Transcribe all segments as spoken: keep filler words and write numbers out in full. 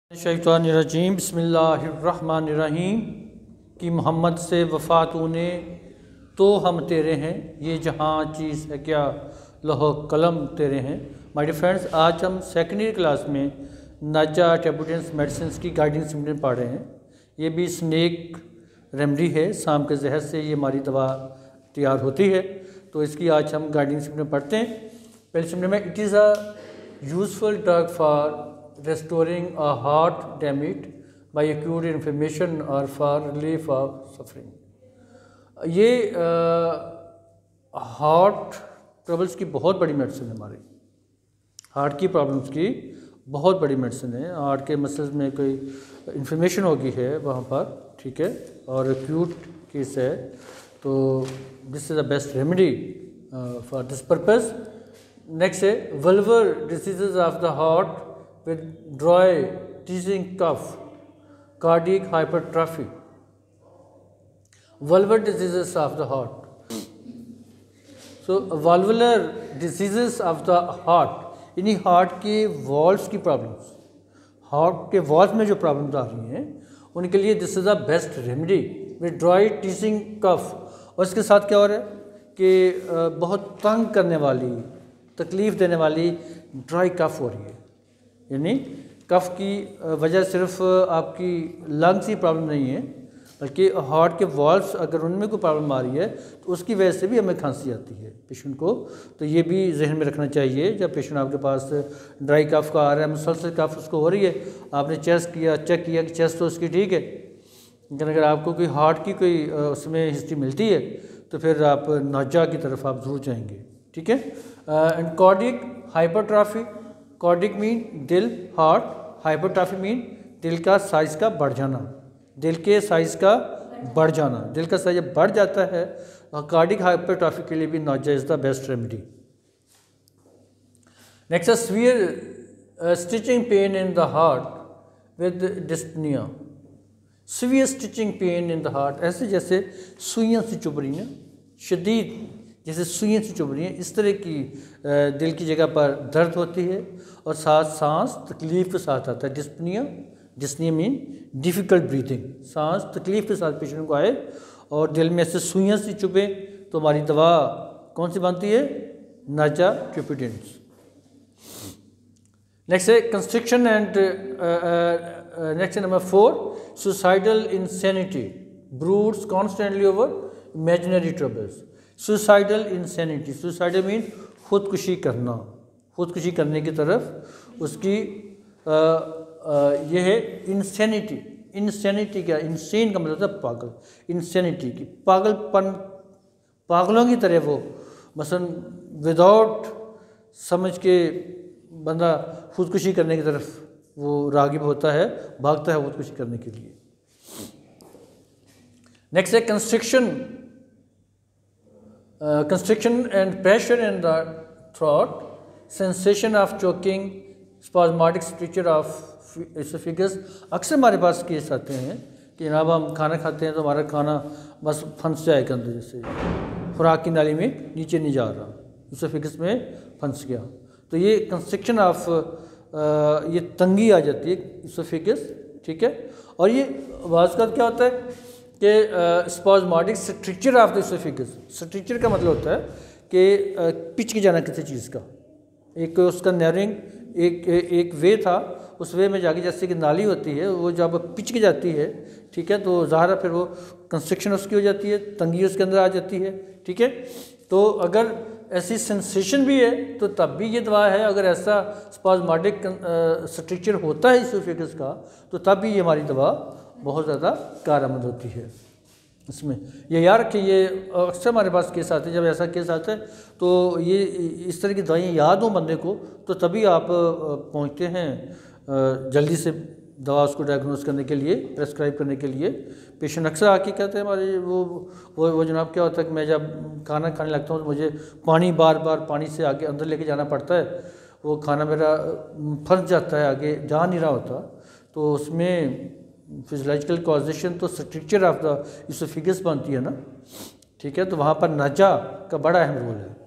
शैतानिर्रजीम बिस्मिल्लाहिर्रहमानिर्रहीम कि मोहम्मद से वफ़ात ऊने तो हम तेरे हैं, ये जहाँ चीज़ है क्या लौह कलम तेरे हैं। माय डियर फ्रेंड्स, आज हम सेकेंडरी क्लास में नाजा टेबुटेंस मेडिसिन की गाइडिंग सिम्टम पढ़ रहे हैं। ये भी स्नेक रेमडी है, शाम के जहर से ये हमारी दवा तैयार होती है। तो इसकी आज हम गाइडिंग सिम्टम पढ़ते हैं। पहले सिम्टम में, it is a useful drug for restoring a heart damage by acute inflammation or for relief of suffering। ये हार्ट ट्रबल्स की बहुत बड़ी मेडिसिन है। हमारी हार्ट की प्रॉब्लम्स की बहुत बड़ी मेडिसिन है। हार्ट के मसल्स में कोई इन्फ्लेमेशन हो गई है वहाँ पर, ठीक है, और एक्यूट केस है, तो this is the best remedy for this purpose. Next है valvular diseases of the heart with dry teasing cough, cardiac hypertrophy, valvular diseases of the heart। So valvular diseases of the heart, यानी heart के valves की problems, heart के valve में जो problems आ रही हैं उनके लिए this is the best remedy with dry teasing cough. और इसके साथ क्या हो रहा है कि बहुत तंग करने वाली, तकलीफ़ देने वाली ड्राई कफ हो रही है। यानी कफ की वजह सिर्फ आपकी लंग्स की प्रॉब्लम नहीं है, बल्कि हार्ट के वॉल्व्स अगर उनमें कोई प्रॉब्लम आ रही है तो उसकी वजह से भी हमें खांसी आती है पेशेंट को। तो ये भी जहन में रखना चाहिए। जब पेशेंट आपके पास ड्राई कफ का आ रहा है, मुसलसल कफ उसको हो रही है, आपने चेस्ट किया, चेक किया कि चेस्ट तो उसकी ठीक है, लेकिन अगर आपको कोई हार्ट की कोई उसमें हिस्ट्री मिलती है तो फिर आप नाजा की तरफ आप ज़रूर जाएंगे, ठीक है। And cardiac hypertrophy, cardiac mean दिल, हार्ट, हाइपरट्रॉफी मीन दिल का साइज़ का बढ़ जाना, दिल के साइज़ का बढ़ जाना, दिल का साइज बढ़ जाता है। कार्डिक हाइपरट्रॉफी के लिए भी Naja is the best remedy. Next, severe stitching pain in the heart with dyspnoea. Severe stitching pain in the heart, ऐसे जैसे सुइयाँ सी चुभ रही हैं, शदीद जैसे सुइयाँ से चुभ रही हैं, इस तरह की दिल की जगह पर दर्द होती है और साथ सांस तकलीफ़ के साथ आता है। Dyspnoea, dyspnoea mean difficult breathing, सांस तकलीफ़ के साथ पेशेंट को आए और दिल में से सुइयाँ से चुभे तो हमारी दवा कौन सी बनती है? नाजा टेबुटेंस। नेक्स्ट है constriction and next number four, suicidal insanity broods constantly over imaginary troubles. Suicidal insanity, suicidal mean खुदकुशी करना, खुदकुशी करने की तरफ उसकी आ, आ, ये है इंसैनिटी। इंसैनिटी क्या? इंसेन का मतलब है पागल, इंसैनिटी की पागलपन, पागलों की तरह वो मसलन विदाउट समझ के बंदा खुदकुशी करने की तरफ वो रागिब होता है, भागता है खुदकुशी करने के लिए। नेक्स्ट है constriction, constriction and pressure in the throat, sensation of choking, spasmodic structure of oesophagus. अक्सर हमारे पास केस आते हैं कि जनाब हम खाना खाते हैं तो हमारा खाना बस फंस जाएगा अंदर, जैसे खुराक की नाली में नीचे नहीं जा रहा, एसोफेगस में फंस गया। तो ये कंस्ट्रिक्शन ऑफ, ये तंगी आ जाती है एसोफेगस, ठीक है। और ये वाज का क्या होता है कि spasmodic structure of the oesophagus. Structure का मतलब होता है कि पिच के जाना किसी चीज़ का, एक उसका नैरिंग एक एक वे था, उस वे में जाके जैसे कि नाली होती है वो जब पिच के जाती है, ठीक है, तो ज़ाहिर फिर वो कंस्ट्रक्शन उसकी हो जाती है, तंगी उसके अंदर आ जाती है, ठीक है। तो अगर ऐसी सेंसेशन भी है तो तब भी ये दवा है। अगर ऐसा स्पाज्मेटिक स्ट्रक्चर होता है एसोफेगस का तो तब भी ये हमारी दवा बहुत ज़्यादा कारआमद होती है। इसमें ये याद रखिए, ये अक्सर हमारे पास केस आते हैं, जब ऐसा केस आता है तो ये इस तरह की दवाइयाँ याद हों बंदे को तो तभी आप पहुँचते हैं जल्दी से दवा उसको डायग्नोस करने के लिए, प्रेस्क्राइब करने के लिए। पेशेंट अक्सर आके कहते हैं हमारे वो वो वो जनाब क्या होता है कि मैं जब खाना खाने लगता हूँ तो मुझे पानी बार बार पानी से आगे अंदर लेके जाना पड़ता है, वो खाना मेरा फंस जाता है, आगे जा नहीं रहा होता। तो उसमें फिजियोलॉजिकल कॉजेशन तो स्ट्रक्चर ऑफ द एसोफेगस बनती है ना, ठीक है, तो वहाँ पर नाजा का बड़ा अहम रोल है।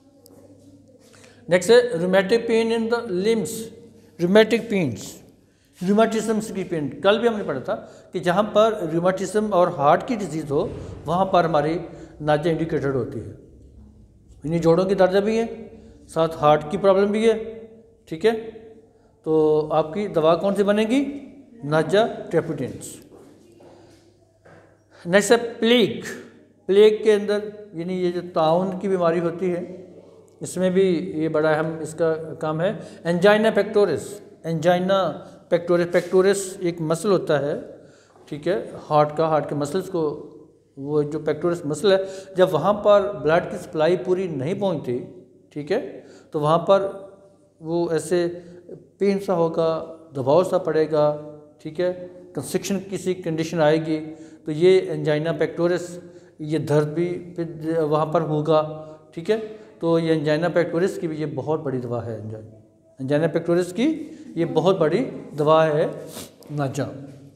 नेक्स्ट है rheumatic pain in the limbs, rheumatic pains, rheumatism की पेन, कल भी हमने पढ़ा था कि जहाँ पर रूमेटिज्म और हार्ट की डिजीज़ हो वहाँ पर हमारी नाजा इंडिकेटेड होती है। इन्हीं जोड़ों की दर्द भी है, साथ हार्ट की प्रॉब्लम भी है, ठीक है। तो आपकी दवा कौन सी बनेगी? Naja tripudians. नेक्स्ट है प्लेग। प्लेग के अंदर यानी ये जो ताउन की बीमारी होती है, इसमें भी ये बड़ा अहम इसका काम है। Angina pectoris. Angina pectoris, pectoris एक मसल होता है, ठीक है, हार्ट का, हार्ट के मसल्स को, वो जो पेक्टोरिस मसल है, जब वहाँ पर ब्लड की सप्लाई पूरी नहीं पहुँचती, ठीक है, तो वहाँ पर वो ऐसे पेन सा होगा, दबाव सा पड़ेगा, ठीक है, कंस्ट्रिक्शन किसी कंडीशन आएगी, तो ये एंजाइना पेक्टोरिस, ये दर्द भी फिर वहाँ पर होगा, ठीक है। तो ये एंजाइना पेक्टोरिस की भी ये बहुत बड़ी दवा है। एंजाइना पेक्टोरिस की ये बहुत बड़ी दवा है नाजा।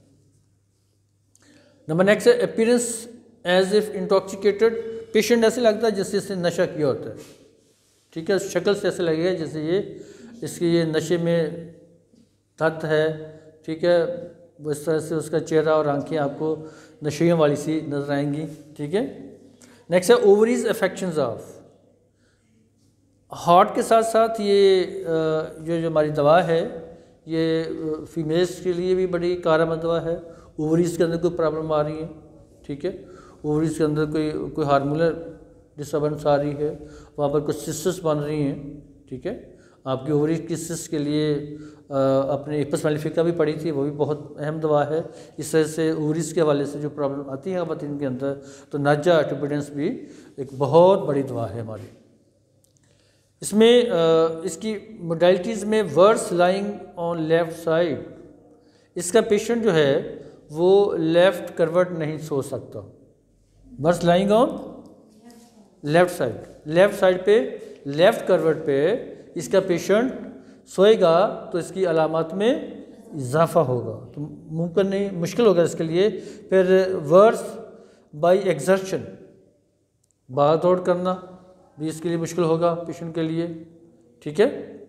नंबर नेक्स्ट है appearance as if intoxicated. Patient ऐसे लगता है जैसे इसने नशा किया होता है, ठीक है, शक्ल से ऐसे लगेगा जैसे ये इसकी ये नशे में तत्व है, ठीक है, इस तरह से उसका चेहरा और आंखें आपको नशेयों वाली सी नजर आएंगी, ठीक है। नेक्स्ट है ओवरीज अफेक्शंस ऑफ। हार्ट के साथ साथ ये जो जो हमारी दवा है ये फीमेल्स के लिए भी बड़ी कारगर दवा है। ओवरीज के अंदर कोई प्रॉब्लम आ रही है, ठीक है, ओवरीज के अंदर कोई कोई हार्मोनल डिस्टर्बेंस आ रही है, वहाँ पर कुछ सिस्टर्स बन रही हैं, ठीक है, आपकी ओवरीज की सिस्ट के लिए आ, अपने इपस मेलिफिका भी पड़ी थी, वो भी बहुत अहम दवा है। इस तरह से ओवरीज के हवाले से जो प्रॉब्लम आती है खवातीन के अंदर, तो नाजा ट्रेपिडेंस भी एक बहुत बड़ी दवा है हमारी। इसमें आ, इसकी मोडालिटीज़ में worse lying on left side. इसका पेशेंट जो है वो लेफ़्ट करवट नहीं सो सकता। Worse lying on left side, left side पे लेफ़्ट करवट पे इसका पेशेंट सोएगा तो इसकी अलामत में इजाफा होगा, तो मुमकिन नहीं, मुश्किल होगा इसके लिए। फिर वर्स बाय एक्सर्शन, भाग दौड़ करना भी इसके लिए मुश्किल होगा पेशेंट के लिए, ठीक है।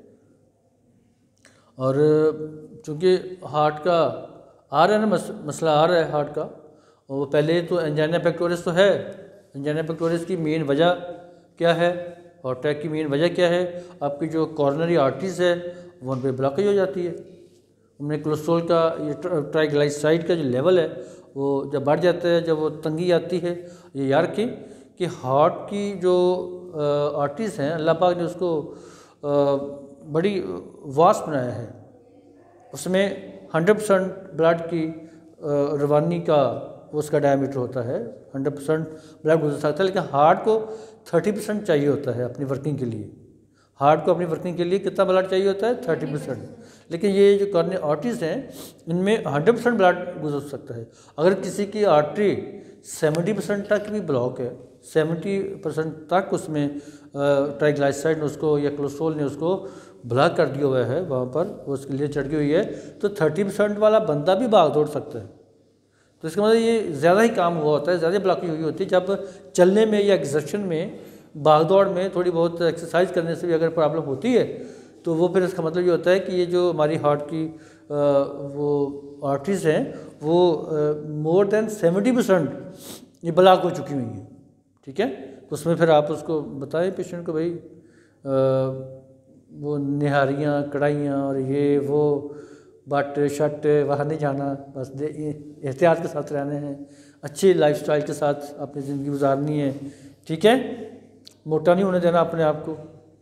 और चूँकि हार्ट का आ रहा है ना मस, मसला आ रहा है हार्ट का, और वो पहले तो एंजाइना पेक्टोरिस तो है। एंजाइना पेक्टोरिस की मेन वजह क्या है? हार्ट अटैक की मेन वजह क्या है? आपकी जो कॉर्नरी आर्टरीज है वो उन पर ब्लॉकेज हो जाती है। उनमें कोलेस्ट्रॉल का ये ट्राइग्लाइसराइड का जो लेवल है वो जब बढ़ जाता है, जब वो तंगी आती है, ये याद रखें कि हार्ट की जो आर्टरीज हैं अल्लाह पाक ने उसको आ, बड़ी वास्ट बनाया है, उसमें हंड्रेड परसेंट ब्लड की रवानी का उसका डायमीटर होता है, हंड्रेड परसेंट ब्लड गुजर सकता है, लेकिन हार्ट को थर्टी परसेंट चाहिए होता है अपनी वर्किंग के लिए। हार्ट को अपनी वर्किंग के लिए कितना ब्लड चाहिए होता है? Thirty percent. लेकिन ये जो कॉर्नरी आर्टरीज हैं इनमें हंड्रेड परसेंट ब्लड गुजर सकता है। अगर किसी की आर्टरी सेवेंटी परसेंट तक भी ब्लॉक है, सेवेंटी परसेंट तक उसमें ट्राइग्लाइसराइड ने उसको या कोलेस्ट्रॉल ने उसको ब्लॉक कर दिया हुआ है, वहाँ पर वो उसके लिए चढ़ गई हुई है, तो थर्टी परसेंट वाला बंदा भी भाग दौड़ सकता है। तो इसका मतलब ये ज़्यादा ही काम हुआ होता है, ज़्यादा ब्लॉकेज हुई होती है। जब चलने में या एक्सर्शन में, भाग दौड़ में, थोड़ी बहुत एक्सरसाइज करने से भी अगर प्रॉब्लम होती है तो वो फिर इसका मतलब ये होता है कि ये जो हमारी हार्ट की आ, वो आर्टरीज हैं वो मोर देन सेवेंटी परसेंट ये ब्लॉक हो चुकी हुई हैं, ठीक है। तो उसमें फिर आप उसको बताएं पेशेंट को, भाई आ, वो निहारियाँ, कढ़ाइयाँ और ये वो बट शट वहाँ नहीं जाना, बस एहतियात के साथ रहने हैं, अच्छी लाइफस्टाइल के साथ अपनी ज़िंदगी गुजारनी है, ठीक है। मोटा नहीं होने देना अपने आप को,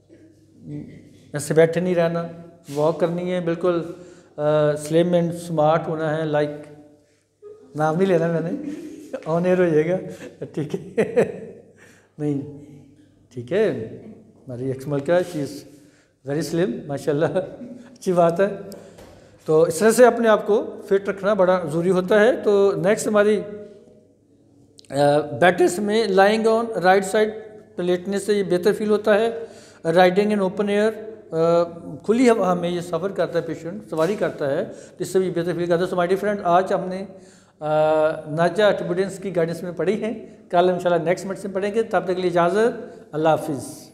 ऐसे बैठे नहीं रहना, वॉक करनी है, बिल्कुल स्लिम एंड स्मार्ट होना है। लाइक नाम नहीं लेना मैंने, ऑन एयर हो जाएगा, ठीक है नहीं, ठीक है। हमारी एक्स मलका शी इज़ वेरी स्लिम माशाल्लाह, अच्छी बात है। तो इस तरह से अपने आप को फिट रखना बड़ा ज़रूरी होता है। तो नेक्स्ट हमारी बैटर्स में लाइंग ऑन राइट साइड पे लेटने से ये बेहतर फील होता है। राइडिंग इन ओपन एयर, खुली हवा में ये सफ़र करता है पेशेंट, सवारी करता है, जिससे भी बेहतर फील करता है। सो माय डियर फ्रेंड, आज हमने नाजा ट्रेपिडेंस की गाइडेंस में पढ़ी है, कल इंशाल्लाह नेक्स्ट मेडिसिन पढ़ेंगे। तब तक के लिए इजाज़त, अल्लाह हाफिज़।